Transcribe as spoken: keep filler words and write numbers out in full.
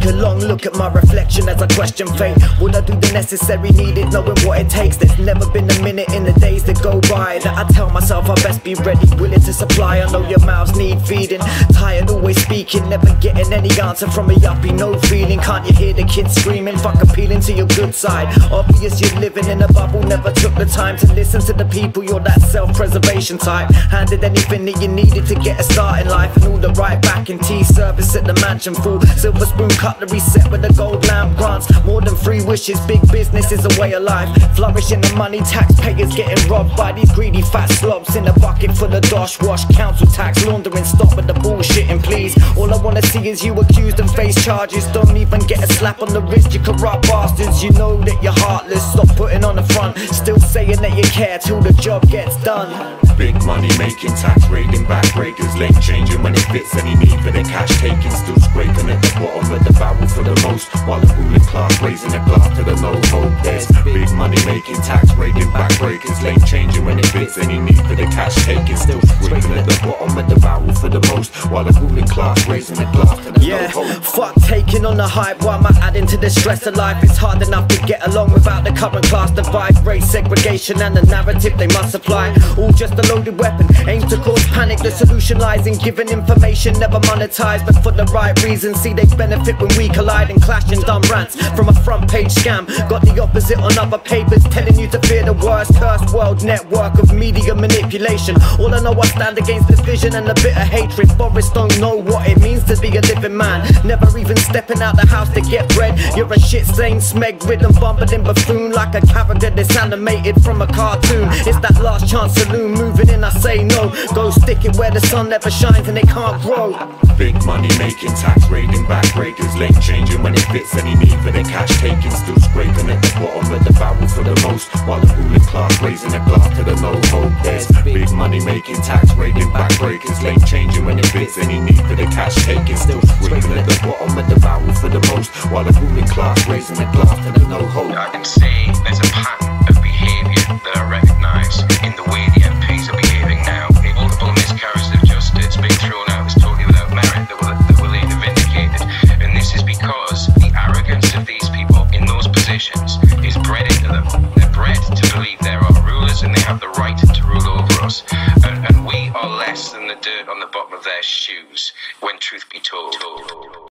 a long look at my reflection as I question fate. Would I do the necessary needed, knowing what it takes? There's never been a minute in the days that go by that I tell myself I best be ready, willing to supply. I know your mouths need feeding. Tired always speaking, never getting any answer from a yuppie, no feeling. Can't you hear the kids screaming? Fuck appealing to your good side. Obvious you're living in a bubble, never took the time to listen to the people. You're that self-preservation type. Handed anything that you needed to get a start in life, and all the right back and tea service at the mansion full. Silver spoon cutlery set with a gold lamp grants. More than three wishes, big business is a way of life. Flourishing the money, taxpayers getting robbed by these greedy fat slobs in a bucket full of dosh wash. Council tax laundering, stop with the bullshitting please. All I wanna see is you accused and face charges. Don't even get a slap on the wrist, you corrupt bastards. You know that you're heartless, stop putting on the front. Still saying that you care till the job gets done. Big money making, tax raiding, backbreakers, late changing when it fits any need for the cash taking. Still scraping at the bottom of the barrel for the most, while the ruling class raising a glass to the no hope. There's big money making, tax raiding, backbreakers, late changing when it fits any need for the cash taking. Still scraping at the bottom of the barrel for the most, while the ruling class raising a glass to the yeah, no hope. Fuck taking on the hype, why am I adding to the stress of life? It's hard enough to get along without the current class divide, race segregation and the narrative they must supply. All just a loaded weapon, aimed to cause panic. The solution lies in giving information, never monetized, but for the right reasons. See they benefit when we collide and clash in dumb rants from a front page scam. Got the opposite on other papers, telling you to fear the worst. Cursed world network of media manipulation. All I know, I stand against division and a bit of hatred. Boris don't know what it means to be a living man, never even stepping out the house to get bread. You're a shit stained, smeg ridden, bumbling buffoon, like a character that's animated from a cartoon. It's that last chance saloon, moving in I say no. Go stick it where the sun never shines and it can't grow. Big money making, tax raiding, backbreakers, late changing when it fits any need for the cash taking. Still scraping at the bottom of the barrel for the most, while the ruling class raising a glass to the no hope. There's big money making, tax raiding, backbreakers, late changing when it fits any need for the cash taking. Still scraping at the bottom of the barrel for the most, while the ruling class raising a glass to the no hope. I can see there's a pattern of behaviour that I recognise in the way the M Ps are behaving now. Multiple miscarriages of justice being thrown out as totally without merit that were, that were later vindicated. And this is because the arrogance of these people in those positions is bred into them. They're bred to believe there are rulers and they have the right to rule over us. And, and we are less than the dirt on the bottom of their shoes, when truth be told.